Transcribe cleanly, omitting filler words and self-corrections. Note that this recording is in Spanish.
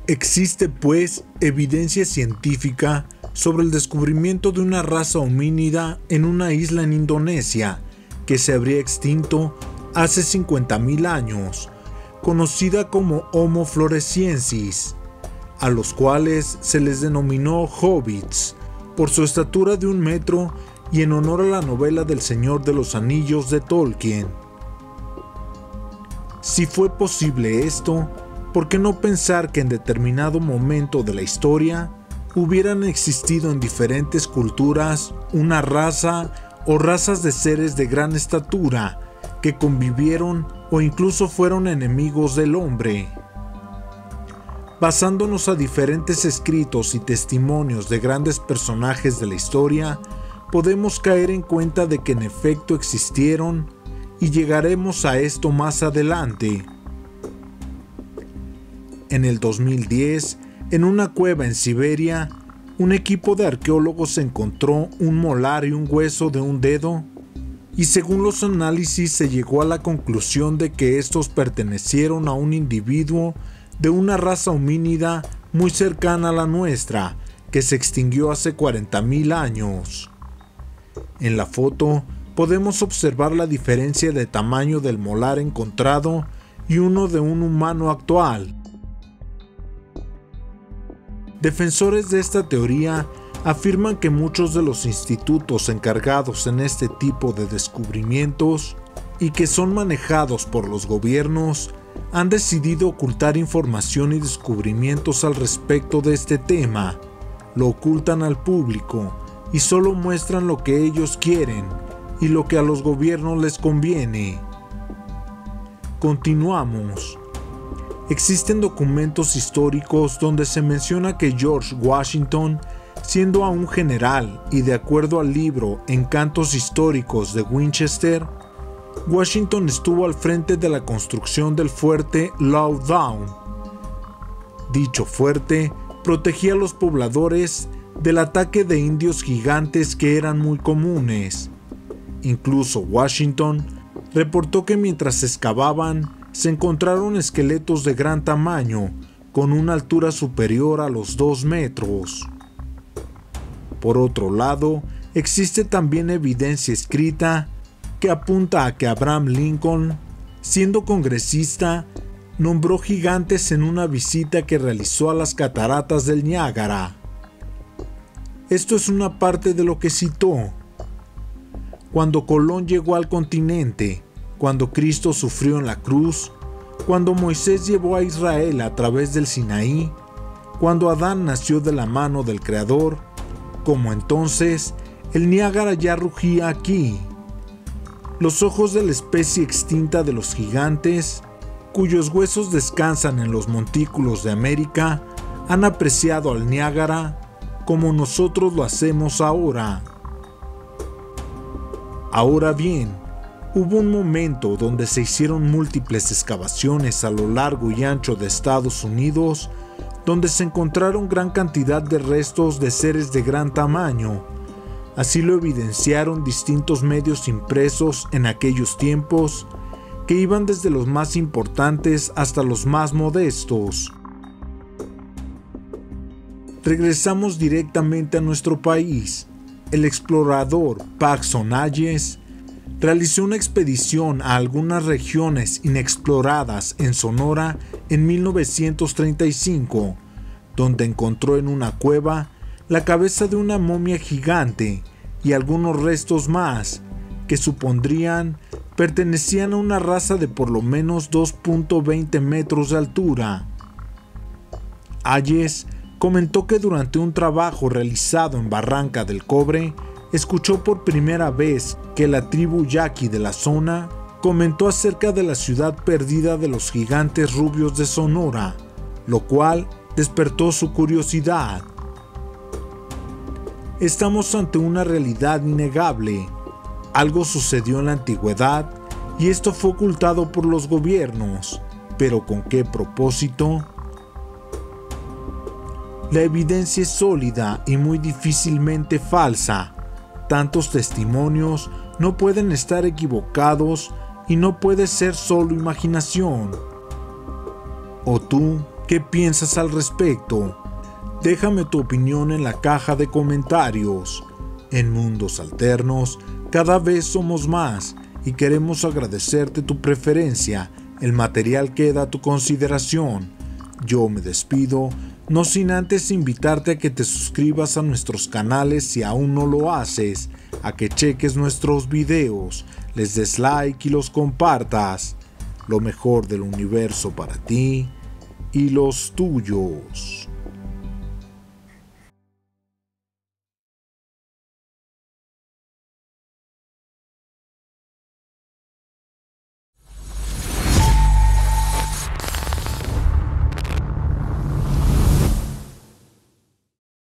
Existe, pues, evidencia científica sobre el descubrimiento de una raza homínida en una isla en Indonesia que se habría extinto hace 50.000 años, conocida como Homo floresiensis, a los cuales se les denominó hobbits por su estatura de 1 metro y en honor a la novela del Señor de los Anillos de Tolkien. Si fue posible esto, ¿por qué no pensar que en determinado momento de la historia hubieran existido en diferentes culturas una raza o razas de seres de gran estatura que convivieron o incluso fueron enemigos del hombre? Basándonos a diferentes escritos y testimonios de grandes personajes de la historia, podemos caer en cuenta de que en efecto existieron, y llegaremos a esto más adelante. En el 2010, en una cueva en Siberia, un equipo de arqueólogos encontró un molar y un hueso de un dedo, y según los análisis se llegó a la conclusión de que estos pertenecieron a un individuo de una raza homínida muy cercana a la nuestra, que se extinguió hace 40.000 años. En la foto podemos observar la diferencia de tamaño del molar encontrado y uno de un humano actual. Defensores de esta teoría afirman que muchos de los institutos encargados en este tipo de descubrimientos y que son manejados por los gobiernos han decidido ocultar información y descubrimientos al respecto de este tema, lo ocultan al público y solo muestran lo que ellos quieren y lo que a los gobiernos les conviene. Continuamos. Existen documentos históricos donde se menciona que George Washington, siendo aún general y de acuerdo al libro Encantos históricos de Winchester, Washington estuvo al frente de la construcción del fuerte Loudoun. Dicho fuerte protegía a los pobladores del ataque de indios gigantes que eran muy comunes. Incluso Washington reportó que mientras excavaban se encontraron esqueletos de gran tamaño con una altura superior a los 2 metros. Por otro lado, existe también evidencia escrita que apunta a que Abraham Lincoln, siendo congresista, nombró gigantes en una visita que realizó a las cataratas del Niágara. Esto es una parte de lo que citó. Cuando Colón llegó al continente, cuando Cristo sufrió en la cruz, cuando Moisés llevó a Israel a través del Sinaí, cuando Adán nació de la mano del Creador, como entonces el Niágara ya rugía aquí. Los ojos de la especie extinta de los gigantes, cuyos huesos descansan en los montículos de América, han apreciado al Niágara como nosotros lo hacemos ahora. Ahora bien, hubo un momento donde se hicieron múltiples excavaciones a lo largo y ancho de Estados Unidos, donde se encontraron gran cantidad de restos de seres de gran tamaño. Así lo evidenciaron distintos medios impresos en aquellos tiempos, que iban desde los más importantes hasta los más modestos. Regresamos directamente a nuestro país. El explorador Paxson Hayes realizó una expedición a algunas regiones inexploradas en Sonora en 1935, donde encontró en una cueva la cabeza de una momia gigante y algunos restos más que supondrían pertenecían a una raza de por lo menos 2.20 metros de altura. Hayes comentó que durante un trabajo realizado en Barranca del Cobre, escuchó por primera vez que la tribu yaqui de la zona comentó acerca de la ciudad perdida de los gigantes rubios de Sonora, lo cual despertó su curiosidad. Estamos ante una realidad innegable. Algo sucedió en la antigüedad y esto fue ocultado por los gobiernos, pero ¿con qué propósito? La evidencia es sólida y muy difícilmente falsa. Tantos testimonios no pueden estar equivocados y no puede ser solo imaginación. ¿O tú ¿Qué piensas al respecto? Déjame tu opinión en la caja de comentarios. En Mundos Alternos, cada vez somos más y queremos agradecerte tu preferencia. El material queda a tu consideración. Yo me despido, no sin antes invitarte a que te suscribas a nuestros canales si aún no lo haces, a que cheques nuestros videos, les des like y los compartas. Lo mejor del universo para ti y los tuyos.